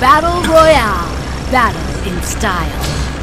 Battle Royale. Battle in style.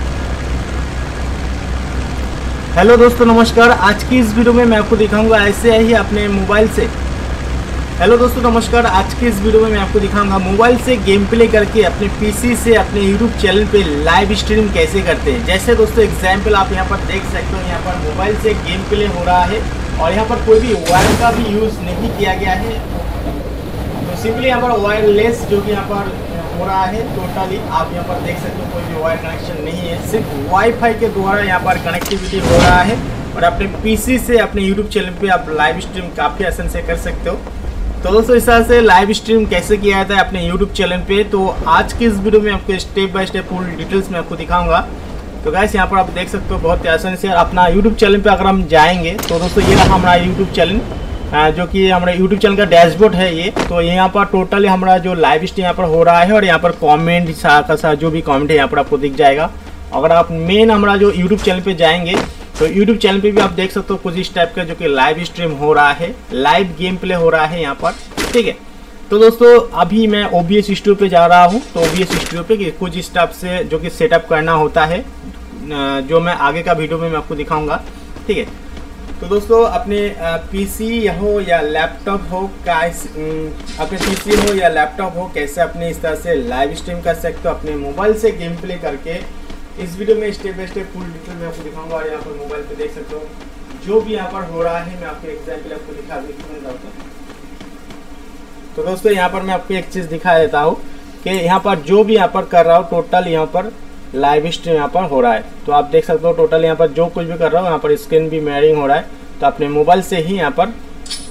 Hello दोस्तों नमस्कार। आज की इस वीडियो में मैं आपको दिखाऊंगा ऐसे ही अपने मोबाइल से। हेलो दोस्तों नमस्कार। आज की इस वीडियो में मैं आपको दिखाऊंगा मोबाइल से गेम प्ले करके अपने पीसी से अपने यूट्यूब चैनल पे लाइव स्ट्रीम कैसे करते हैं। जैसे दोस्तों एग्जांपल आप यहां पर देख सकते हो, यहां पर मोबाइल से गेम प्ले हो रहा है और यहां पर कोई भी वायर का भी यूज़ नहीं किया गया है। तो सिंपली यहाँ पर वायरलेस जो कि यहाँ पर हो रहा है टोटली आप यहाँ पर देख सकते हो, कोई भी वायर कनेक्शन नहीं है, सिर्फ वाईफाई के द्वारा यहाँ पर कनेक्टिविटी हो रहा है और अपने पीसी से अपने यूट्यूब चैनल पे आप लाइव स्ट्रीम काफ़ी आसान से कर सकते हो। तो दोस्तों इस तरह से लाइव स्ट्रीम कैसे किया जाता है अपने यूट्यूब चैनल पे, तो आज की इस वीडियो में आपको स्टेप बाय स्टेप पूरी डिटेल्स में आपको दिखाऊंगा। तो गाइस यहाँ पर आप देख सकते हो बहुत ही आसानी से अपना यूट्यूब चैनल पे अगर हम जाएंगे तो दोस्तों ये रहा हमारा यूट्यूब चैनल, जो कि हमारा यूट्यूब चैनल का डैशबोर्ड है ये। तो यहाँ पर टोटली हमारा जो लाइव स्ट्रीम यहाँ पर हो रहा है और यहाँ पर कमेंट का जो भी कमेंट है यहाँ पर आपको दिख जाएगा। अगर आप मेन हमारा जो यूट्यूब चैनल पे जाएंगे तो यूट्यूब चैनल पे भी आप देख सकते हो कुछ इस टाइप का जो कि लाइव स्ट्रीम हो रहा है, लाइव गेम प्ले हो रहा है यहाँ पर, ठीक है। तो दोस्तों अभी मैं OBS स्टूडियो पे जा रहा हूँ। तो OBS स्टूडियो पे कुछ इस टाइप से जो कि सेटअप करना होता है, जो मैं आगे का वीडियो में मैं आपको दिखाऊंगा, ठीक है। तो दोस्तों अपने पीसी हो या लैपटॉप हो, अपने पीसी हो या लैपटॉप हो, कैसे अपने इस तरह से लाइव स्ट्रीम कर सकते हो अपने मोबाइल से गेम प्ले करके, इस वीडियो में step by step full detail में आपको दिखाऊंगा। और यहाँ पर मोबाइल पे देख सकते हो जो भी यहाँ पर हो रहा है, मैं आपको एग्जाम्पल आपको दिखा देता हूँ। तो दोस्तों यहाँ पर मैं आपको एक चीज़ दिखा देता हूँ कि यहाँ पर जो भी यहाँ पर कर रहा हूँ टोटल यहाँ पर लाइव स्ट्रीम यहाँ पर हो रहा है। तो आप देख सकते हो टोटल यहाँ पर जो कुछ भी कर रहा हूँ यहाँ पर स्क्रीन भी मिररिंग हो रहा है। तो अपने मोबाइल से ही यहाँ पर,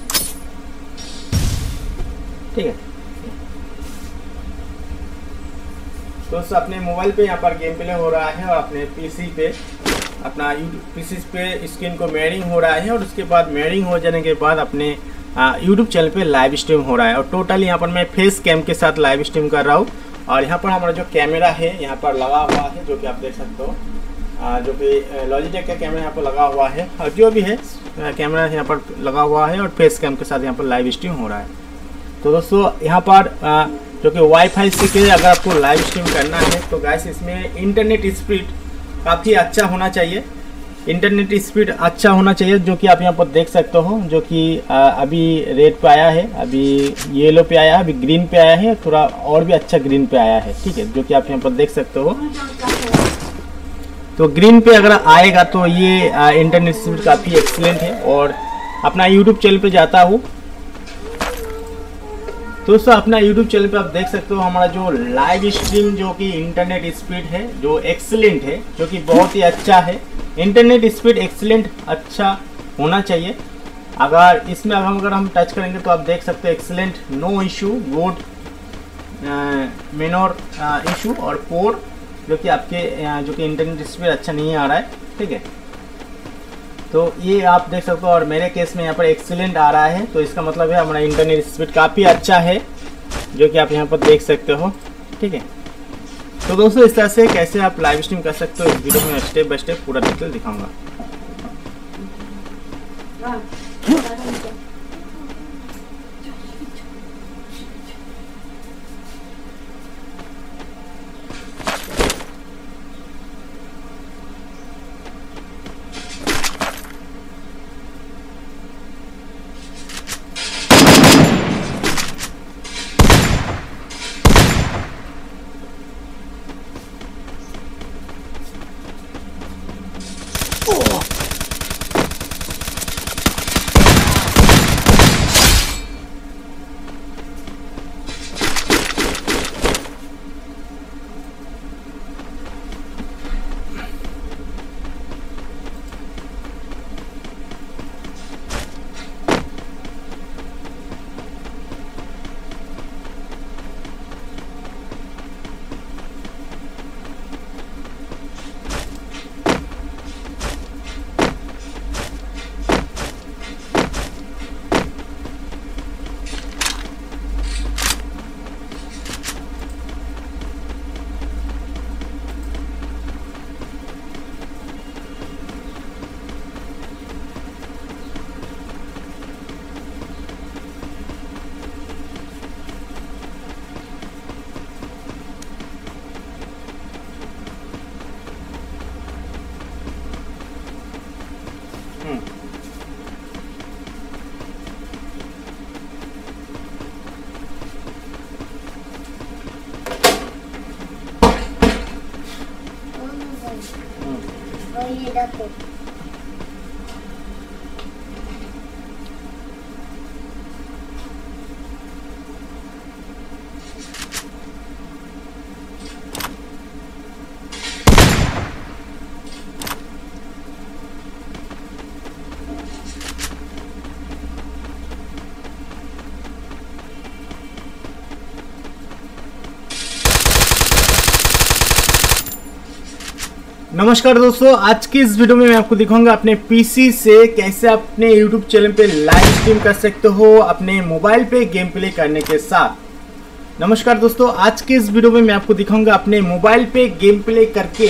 ठीक है, तो अपने मोबाइल पे यहाँ पर गेम प्ले हो रहा है और अपने पीसी पे अपना पीसी पे स्क्रीन को मिररिंग हो रहा है और उसके बाद मिररिंग हो जाने के बाद अपने यूट्यूब चैनल पे लाइव स्ट्रीम हो रहा है। और टोटल यहाँ पर मैं फेस कैम के साथ लाइव स्ट्रीम कर रहा हूँ और यहाँ पर हमारा जो कैमरा है यहाँ पर लगा हुआ है, जो कि आप देख सकते हो, जो कि लॉजिटेक का कैमरा यहाँ पर लगा हुआ है और जो भी है कैमरा यहाँ पर लगा हुआ है और फेस कैम के साथ यहाँ पर लाइव स्ट्रीम हो रहा है। तो दोस्तों यहाँ पर जो कि वाईफाई से के अगर आपको लाइव स्ट्रीम करना है तो गाइस इसमें इंटरनेट स्पीड काफ़ी अच्छा होना चाहिए। इंटरनेट स्पीड अच्छा होना चाहिए, जो कि आप यहाँ पर देख सकते हो, जो कि अभी रेड पे आया है, अभी येलो पे आया है, अभी ग्रीन पे आया है, थोड़ा और भी अच्छा ग्रीन पे आया है, ठीक है, जो कि आप यहाँ पर देख सकते हो। तो ग्रीन पे अगर आएगा तो ये इंटरनेट स्पीड काफ़ी एक्सीलेंट है। और अपना यूट्यूब चैनल पे जाता हूँ दोस्तों, अपना यूट्यूब चैनल पे आप देख सकते हो हमारा जो लाइव स्ट्रीम जो कि इंटरनेट स्पीड है जो एक्सीलेंट है, जो कि बहुत ही अच्छा है। इंटरनेट स्पीड एक्सीलेंट अच्छा होना चाहिए। अगर हम टच करेंगे तो आप देख सकते हो excellent, no issue, good, minor issue और पोर, जो कि आपके जो कि इंटरनेट स्पीड अच्छा नहीं आ रहा है, ठीक है। तो ये आप देख सकते हो और मेरे केस में यहाँ पर एक्सीलेंट आ रहा है, तो इसका मतलब है हमारा इंटरनेट स्पीड काफ़ी अच्छा है, जो कि आप यहाँ पर देख सकते हो, ठीक है। तो दोस्तों इस तरह से कैसे आप लाइव स्ट्रीम कर सकते हो इस वीडियो में स्टेप बाय स्टेप पूरा डिटेल दिखाऊंगा। नमस्कार दोस्तों, आज की इस वीडियो में मैं आपको दिखाऊंगा अपने पीसी से कैसे अपने YouTube चैनल पे लाइव स्ट्रीम कर सकते हो अपने मोबाइल पे गेम प्ले करने के साथ। नमस्कार दोस्तों, आज के इस वीडियो में मैं आपको दिखाऊंगा अपने मोबाइल पे गेम प्ले करके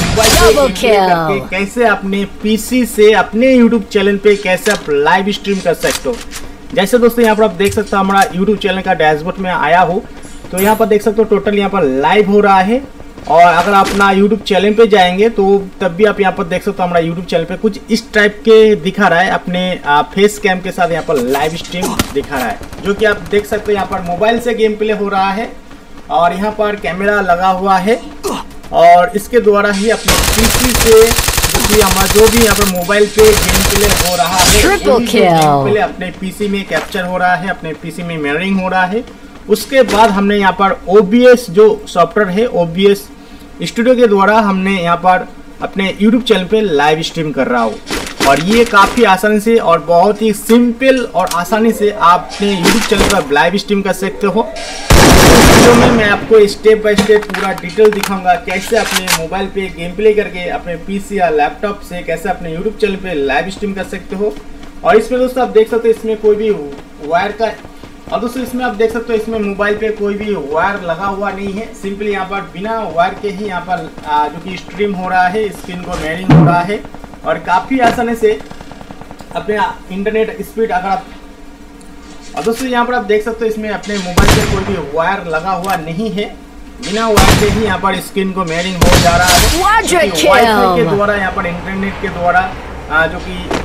कैसे अपने पीसी से अपने YouTube चैनल पे कैसे आप लाइव स्ट्रीम कर सकते हो। जैसे दोस्तों यहाँ पर आप देख सकते हो हमारा YouTube चैनल का डैशबोर्ड में आया हो, तो यहाँ पर देख सकते हो टोटल यहाँ पर लाइव हो रहा है। और अगर आप अपना YouTube चैनल पे जाएंगे तो तब भी आप यहाँ पर देख सकते हो हमारा YouTube चैनल पे कुछ इस टाइप के दिखा रहा है, अपने फेस कैम के साथ यहाँ पर लाइव स्ट्रीम दिखा रहा है, जो कि आप देख सकते हो यहाँ पर मोबाइल से गेम प्ले हो रहा है और यहाँ पर कैमरा लगा हुआ है और इसके द्वारा ही अपने पीसी से जो भी यहाँ पर मोबाइल पे गेम प्ले हो रहा है गेम प्ले अपने पीसी में कैप्चर हो रहा है, अपने पीसी में मिररिंग हो रहा है। उसके बाद हमने यहाँ पर OBS जो सॉफ्टवेयर है OBS स्टूडियो के द्वारा हमने यहाँ पर अपने YouTube चैनल पे लाइव स्ट्रीम कर रहा हूँ और ये काफ़ी आसानी से और बहुत ही सिंपल और आसानी से आप अपने YouTube चैनल पर लाइव स्ट्रीम कर सकते हो। इस वीडियो में मैं आपको स्टेप बाय स्टेप पूरा डिटेल दिखाऊंगा कैसे अपने मोबाइल पे गेम प्ले करके अपने पीसी या लैपटॉप से कैसे अपने YouTube चैनल पे लाइव स्ट्रीम कर सकते हो। और इसमें दोस्तों आप देख सकते हो इसमें कोई भी वायर का और दोस्तों इसमें आप देख सकते हो इसमें मोबाइल पे कोई भी वायर लगा हुआ नहीं है, सिंपली यहाँ पर बिना वायर के ही यहाँ पर जो कि स्ट्रीम हो रहा है, स्क्रीन को मिररिंग हो रहा है और काफ़ी आसानी से अपने इंटरनेट स्पीड अगर आप और दोस्तों यहाँ पर आप देख सकते हो इसमें अपने मोबाइल पे कोई भी वायर लगा हुआ नहीं है, बिना वायर के ही यहाँ पर स्क्रीन को मिररिंग हो जा रहा है वाईफाई के द्वारा, यहाँ पर इंटरनेट के द्वारा जो कि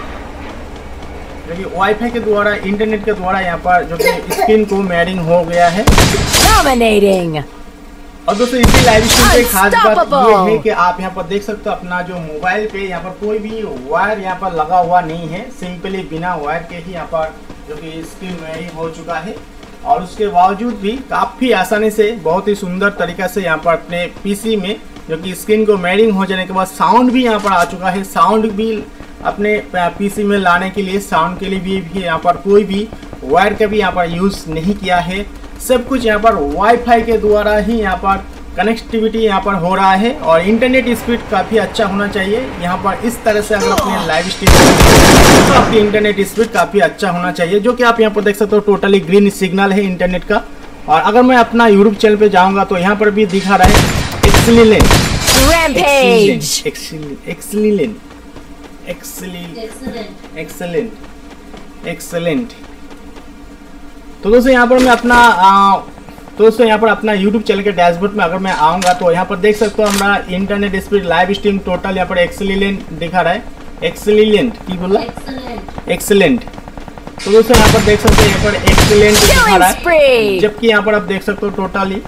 वाईफाई के द्वारा इंटरनेट के द्वारा यहाँ पर जो कि स्क्रीन को मिररिंग हो गया है। और दोस्तों इसी लाइव स्ट्रीम पे खास बात ये है कि आप यहाँ पर देख सकते हो अपना जो मोबाइल पे यहाँ पर कोई भी वायर यहाँ पर लगा हुआ नहीं है, सिंपली बिना वायर के ही यहाँ पर जो कि स्क्रीन मिररिंग हो चुका है। और उसके बावजूद भी काफ़ी आसानी से बहुत ही सुंदर तरीका से यहाँ पर अपने पीसी में जो कि स्क्रीन को मिररिंग हो जाने के बाद साउंड भी यहाँ पर आ चुका है। साउंड भी अपने पीसी में लाने के लिए साउंड के लिए भी यहाँ पर कोई भी वायर का भी यहाँ पर यूज़ नहीं किया है, सब कुछ यहाँ पर वाईफाई के द्वारा ही यहाँ पर कनेक्टिविटी यहाँ पर हो रहा है। और इंटरनेट स्पीड काफ़ी अच्छा होना चाहिए यहाँ पर, इस तरह से अगर अपने लाइव स्ट्रीम तो आपकी इंटरनेट स्पीड काफ़ी अच्छा होना चाहिए, जो कि आप यहाँ पर देख सकते हो टोटली ग्रीन सिग्नल है इंटरनेट का। और अगर मैं अपना यूट्यूब चैनल पे जाऊँगा तो यहाँ पर भी दिखा रहा है एक्सेलेंट। तो दोस्तों यहाँ पर मैं अपना दोस्तों यहाँ पर अपना YouTube चैनल के डैशबोर्ड में अगर मैं आऊँगा तो यहाँ पर देख सकते हो हमारा internet speed live stream total यहाँ पर एक्सेलेंट दिखा रहा है। एक्सेलेंट की बोला एक्सेलेंट। तो दोस्तों यहाँ पर देख सकते हो यहाँ पर एक्सेलेंट दिखा रहा है, जबकि यहाँ पर आप देख सकते हो टोटली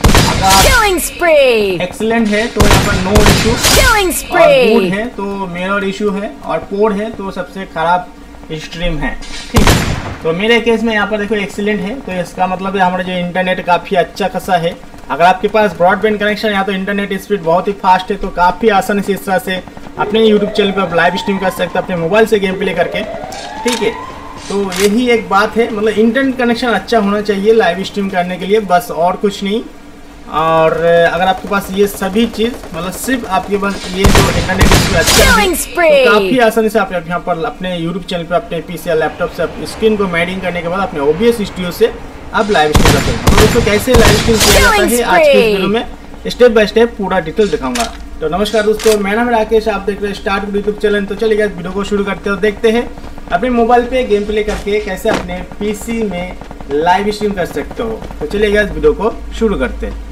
एक्सीलेंट है तो यहाँ पर नो इशू, और गुड है तो मेरा इशू है, और पोर है तो सबसे खराब स्ट्रीम है। ठीक, तो मेरे केस में यहाँ पर देखो एक्सीलेंट है, तो इसका मतलब है हमारा जो इंटरनेट काफ़ी अच्छा खासा है। अगर आपके पास ब्रॉडबैंड कनेक्शन है तो इंटरनेट स्पीड बहुत ही फास्ट है, तो काफ़ी आसानी से इस तरह से अपने यूट्यूब चैनल पर आप लाइव स्ट्रीम कर सकते हैं अपने मोबाइल से गेम प्ले करके। ठीक है, तो यही एक बात है, मतलब इंटरनेट कनेक्शन अच्छा होना चाहिए लाइव स्ट्रीम करने के लिए, बस और कुछ नहीं। और अगर आपके पास ये सभी चीज़ मतलब सिर्फ आपके पास ये जो इंटरनेट अच्छा है तो काफ़ी आसानी से आप यहाँ पर अपने यूट्यूब चैनल पे अपने पीसी या लैपटॉप से स्क्रीन को मिररिंग करने के बाद अपने OBS स्टूडियो से आप लाइव स्ट्रीम कर सकते हैं। तो दोस्तों कैसे लाइव स्ट्रीम किया जाता है आज के इस वीडियो में स्टेप बाय स्टेप पूरा डिटेल दिखाऊंगा। तो नमस्कार दोस्तों, मेरा नाम राकेश, आप देख रहे हैं स्टार्ट यूट्यूब चैनल। तो चलिए इस वीडियो को शुरू करते हो, देखते हैं अपने मोबाइल पे गेम प्ले करके कैसे अपने पीसी में लाइव स्ट्रीम कर सकते हो। तो चलिए इस वीडियो को शुरू करते हैं।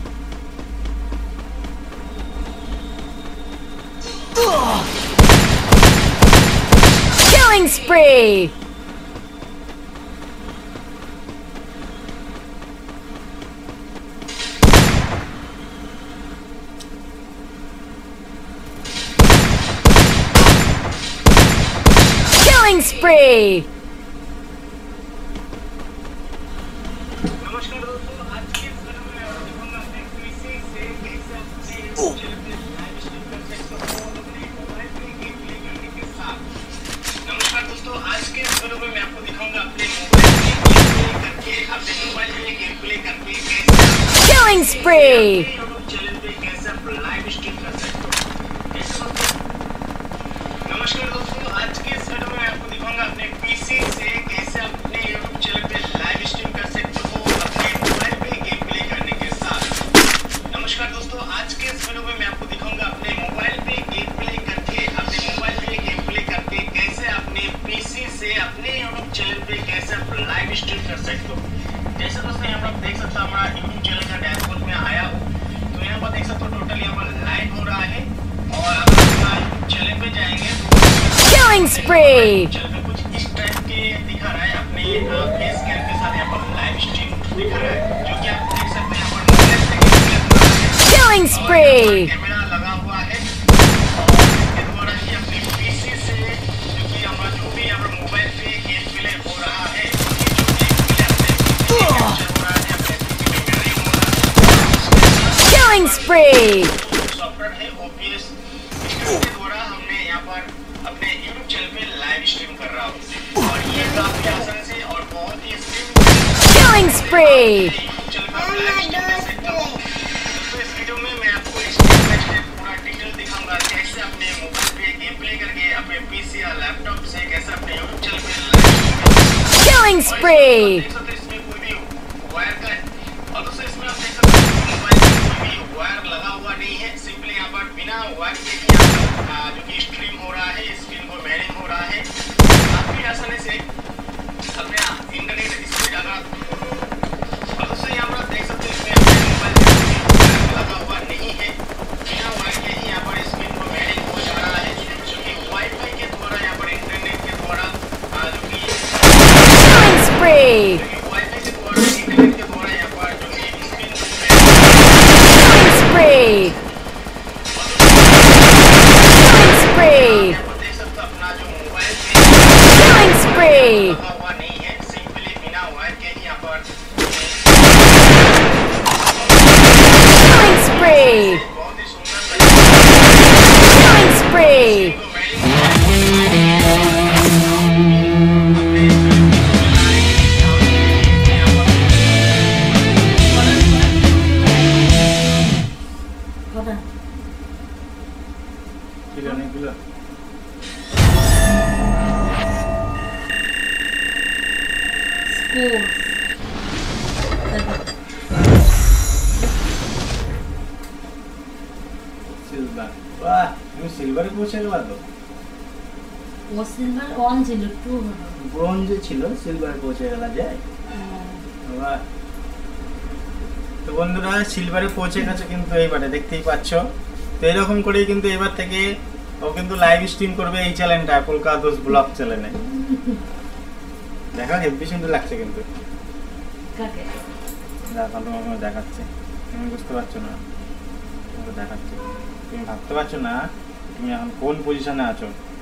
Killing spree! spree! नमस्कार दोस्तों, आज की इस वीडियो में मैं दिखाऊंगा अपने पीसी से कैसे अपने लाइव स्ट्रीम कर सकते हो अपने मोबाइल पे गेम प्ले करने के साथ। नमस्कार दोस्तों, आज के इस वीडियो में मैं आपको दिखाऊंगा अपने मोबाइल पे गेम प्ले करके Killing spree! यूट्यूब चैनल पे कैसे आप लाइव स्ट्रीम कर सकते हो। नमस्कार दोस्तों, आज के इस वीडियो में मैं आपको दिखाऊंगा अपने पीसी से कैसे अपने यूट्यूब चैनल पे लाइव स्ट्रीम कर सकते हो अपने मोबाइल पे गेम प्ले करने के साथ। नमस्कार दोस्तों, आज के इस वीडियो में मैं आपको दिखाऊंगा अपने मोबाइल पे गेम प्ले करके कैसे अपने पीसी से अपने यूट्यूब चैनल पे कैसे आप लाइव स्ट्रीम कर सकते हो। जैसे दोस्तों यहाँ पर आप देख सकते हो हमारा यूट्यूब चैनल का डैशबोर्ड में आया हो, तो यहाँ पर देख सकते हो टोटल यहाँ पर लाइव हो रहा है। और अगर आप चैनल पे जाएंगे तो Killing spree! चैनल पे कुछ इस टाइप के दिखा रहा है, अपने फेस कैम के साथ यहाँ पर लाइव स्ट्रीम दिखा रहा है, जो कि आप देख सकते हैं यहाँ पर मोबाइल से Killing spree! कैमरा लगा हुआ है। और इसके द्वारा ही अपने पीसी से जो कि हमारा जो भी यहाँ पर मोबाइल पे गेम प्ले हो रहा है, Killing spree! सॉफ्टवेयर है OBS, इसके द्वारा हमने यहाँ पर अपने YouTube चैनल पे लाइव स्ट्रीम कर रहा हूँ। और ये काफी आसान से और बहुत ही Killing spree! YouTube चैनल पर लाइव स्ट्रीम कर सकते हो। तो इस वीडियो में मैं आपको स्टेप बाय स्टेप पूरा डिटेल दिखाऊंगा कैसे अपने मोबाइल पे गेम प्ले करके अपने पीसी या लैपटॉप से कैसे अपने YouTube चैनल पे लाइव स्ट्रीम कर सकते हो। Killing spree! देख सकते हो इसमें कोई भी वायर का है, और दोस्तों इसमें आप देख सकते हो मोबाइल में कोई भी वायर लगा हुआ नहीं है। सिंपली यहाँ पर बिना वायर के ही यहाँ पर जो कि स्ट्रीम हो रहा है, स्क्रीन को मैरिंग हो रहा है। काफी आसानी से अपने इंटरनेट स्पीड अगर, और दोस्तों यहाँ पर आप देख सकते हो इसमें अपने मोबाइल में कोई वायर लगा हुआ नहीं है, बिना वायर के ही यहाँ पर स्क्रीन को मैरिंग हो जा रहा है, जो कि वाईफाई के द्वारा यहाँ पर इंटरनेट के द्वारा जो कि Killing spree! वाईफाई के द्वारा इंटरनेट के द्वारा यहाँ पर जो कि स्क्रीन को Killing spree! Killing spree! यहाँ पर देख सकते हो अपना जो मोबाइल पे Killing spree! लगा हुआ नहीं है, सिंपली बिना वायर के ही यहाँ पर Killing spree! बहुत ही सुंदर Killing spree! সিলভার, বাহ তুমি সিলভারে পৌঁছে গেলা তো। ও সিলভার ওয়ান ছিল টু হলো ব্রোঞ্জে ছিল, সিলভারে পৌঁছে গেলা যায়। বাহ, তো বন্ধুরা সিলভারে পৌঁছে গেছে কিন্তু এইবারে দেখতেই পাচ্ছ। তো এরকম করেই কিন্তু এবার থেকে ও কিন্তু লাইভ স্ট্রিম করবে এই চ্যানেলটা, কলকা দোষ ব্লগ চ্যানেলে। দেখা হেভি সুন্দর লাগছে কিন্তু। কাকে দেখো তোমাকে দেখাচ্ছে, তুমি বুঝতে পারছো না, তোমাকে দেখাচ্ছে, তুমি ভাবতে পারছো না তুমি এখন কোন পজিশনে আছো।